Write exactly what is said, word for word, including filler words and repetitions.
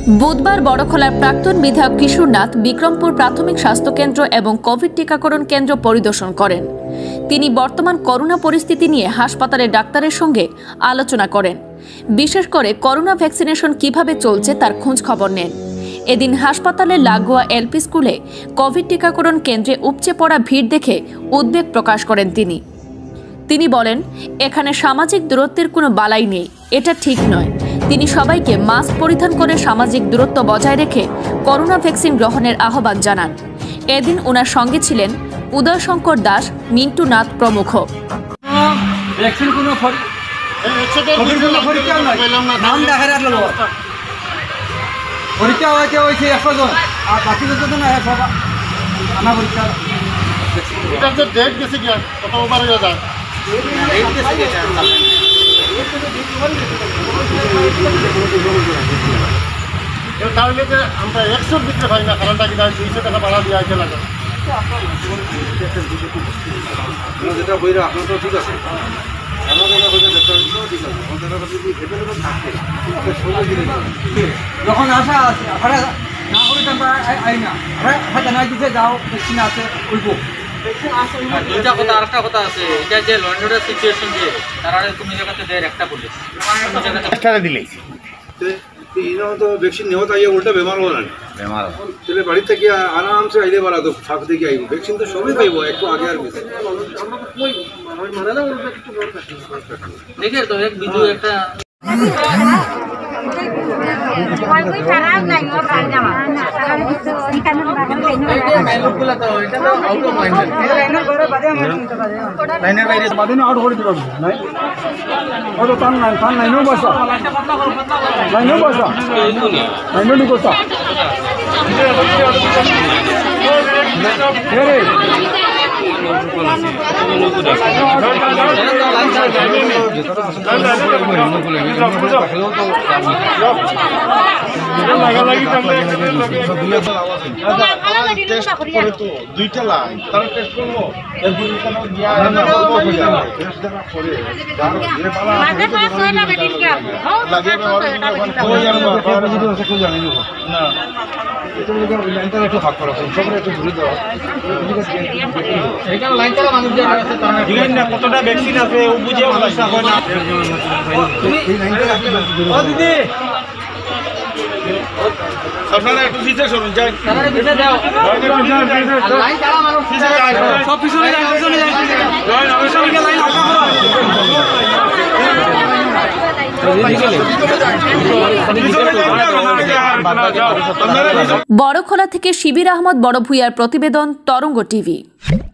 বুধবার বড়খলার প্রাক্তন বিধায়ক কিশোরনাথ বিক্রমপুর প্রাথমিক স্বাস্থ্য কেন্দ্র এবং কোভিড টিকাকরণ কেন্দ্র পরিদর্শন করেন। তিনি বর্তমান করোনা পরিস্থিতি নিয়ে হাসপাতালের ডাক্তারের সঙ্গে আলোচনা করেন। বিশেষ করে করোনা ভ্যাকসিনেশন কিভাবে চলছে তার খোঁজ খবর নেন। এদিন হাসপাতালের লাগোয়া এলপি স্কুলে কোভিড টিকাকরণ কেন্দ্রে উপচে পড়া ভিড় দেখে উদ্বেগ প্রকাশ করেন তিনি। তিনি বলেন, এখানে সামাজিক দূরত্বের কোনো বালাই নেই, এটা ঠিক নয়। তিনি সবাইকে মাস্ক পরিধান করে সামাজিক দূরত্ব বজায় রেখে করোনা ভ্যাকসিন গ্রহণের আহ্বান জানান। এদিন ওনার সঙ্গে ছিলেন উদয়শঙ্কর দাস, মিন্টু নাথ প্রমুখ। তাহলে যে আমরা একশোর দিতে পারি না, কারণটা কি দুইশো টাকা ভাড়া দিয়ে আইতে লাগে। যেটা বইরা আপনার তো ঠিক আছে, যখন আসা আছে না করে আই না জানাই দিতে যাও ভ্যাকসিন আছে উল্প দুইটা কথা আরেকটা কথা আছে, এটা যে লন্ডনের সিচুয়েশন যে তারা কোনো জায়গাতে দেয় একটা পুলিশ একটা দিলেই তো ভ্যাকসিন নেওয়া তাই উল্টা বেমার হলো না বেমার তাহলে বাড়ি থেকে আরামসে আইলে পারা তো ফাঁক থেকে আইব ভ্যাকসিন তো সবই পাইব একটু আগে আর বেশি দেখে তো এক ভিডিও একটা দুইটা লাইন তারা টেস্ট করবো একটু ভাগ করা সবাই একটু ঘুরে দেওয়া কতটা ভ্যাকসিন আছে ও বুঝে সমস্যা হয় না। দিদি আপনারা একটু পিছিয়ে সরুন যাই সব পিছনে যাই পিছনে যাই বড়খলা থেকে শিবির আহমদ বড়ভূঁইয়ার প্রতিবেদন, তরঙ্গ টিভি।